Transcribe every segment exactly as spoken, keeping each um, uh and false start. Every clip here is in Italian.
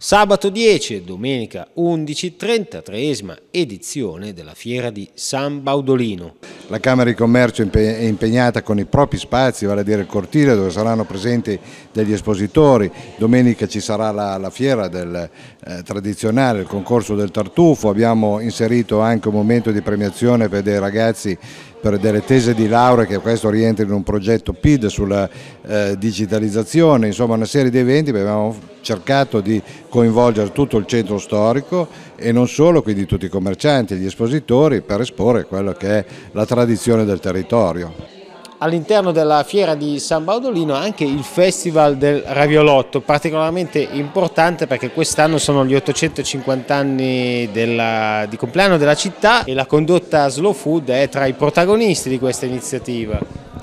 Sabato dieci e domenica undici, trentatreesima edizione della Fiera di San Baudolino. La Camera di Commercio è impegnata con i propri spazi, vale a dire il cortile dove saranno presenti degli espositori. Domenica ci sarà la, la fiera del, eh, tradizionale, il concorso del tartufo. Abbiamo inserito anche un momento di premiazione per dei ragazzi per delle tese di laurea, che questo rientra in un progetto P I D sulla eh, digitalizzazione, insomma una serie di eventi. Abbiamo cercato di coinvolgere tutto il centro storico e non solo, quindi tutti i commercianti e gli espositori, per esporre quello che è la tradizione del territorio. All'interno della Fiera di San Baudolino anche il Festival del Raviolotto, particolarmente importante perché quest'anno sono gli ottocentocinquanta anni della, di compleanno della città e la condotta Slow Food è tra i protagonisti di questa iniziativa.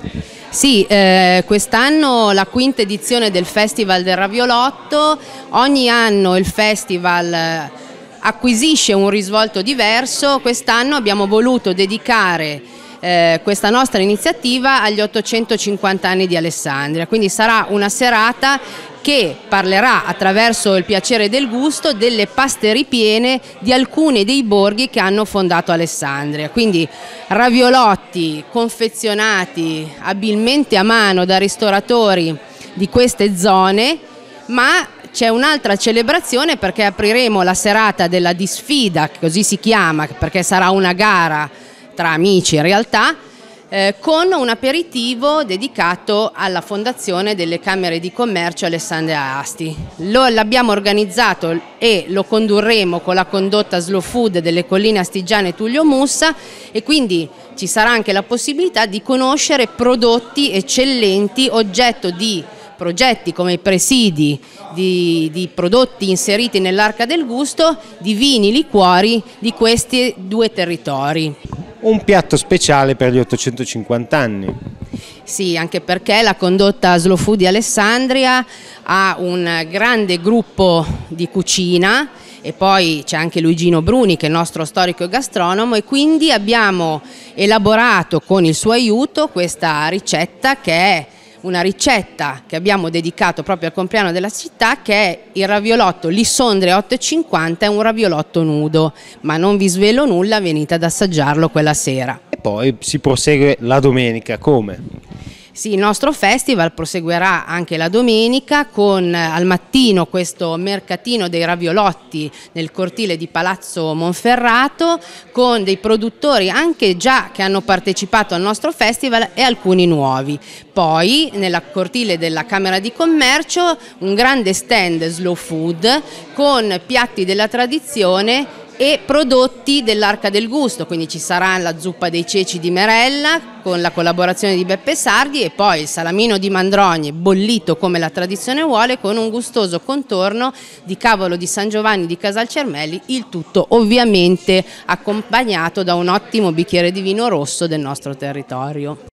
Sì, eh, quest'anno la quinta edizione del Festival del Raviolotto. Ogni anno il festival acquisisce un risvolto diverso. Quest'anno abbiamo voluto dedicare Eh, questa nostra iniziativa agli ottocentocinquanta anni di Alessandria, quindi sarà una serata che parlerà attraverso il piacere del gusto delle paste ripiene di alcuni dei borghi che hanno fondato Alessandria, quindi raviolotti confezionati abilmente a mano da ristoratori di queste zone, ma c'è un'altra celebrazione perché apriremo la serata della disfida, così si chiama perché sarà una gara tra amici in realtà, eh, con un aperitivo dedicato alla fondazione delle Camere di Commercio Alessandria Asti. Lo l'abbiamo organizzato e lo condurremo con la condotta Slow Food delle Colline Astigiane Tullio Mussa, e quindi ci sarà anche la possibilità di conoscere prodotti eccellenti, oggetto di progetti come i presidi di, di prodotti inseriti nell'Arca del Gusto, di vini, liquori di questi due territori. Un piatto speciale per gli ottocentocinquanta anni. Sì, anche perché la condotta Slow Food di Alessandria ha un grande gruppo di cucina e poi c'è anche Luigino Bruni che è il nostro storico gastronomo, e quindi abbiamo elaborato con il suo aiuto questa ricetta, che è una ricetta che abbiamo dedicato proprio al compleanno della città, che è il raviolotto Lissondria otto e cinquanta, è un raviolotto nudo, ma non vi svelo nulla, venite ad assaggiarlo quella sera. E poi si prosegue la domenica, come? Sì, il nostro festival proseguirà anche la domenica con al mattino questo mercatino dei raviolotti nel cortile di Palazzo Monferrato, con dei produttori anche già che hanno partecipato al nostro festival e alcuni nuovi. Poi nella cortile della Camera di Commercio un grande stand Slow Food con piatti della tradizione e prodotti dell'Arca del Gusto, quindi ci sarà la zuppa dei ceci di Merella con la collaborazione di Beppe Sardi e poi il salamino di Mandrogne bollito come la tradizione vuole, con un gustoso contorno di cavolo di San Giovanni di Casalcermelli, il tutto ovviamente accompagnato da un ottimo bicchiere di vino rosso del nostro territorio.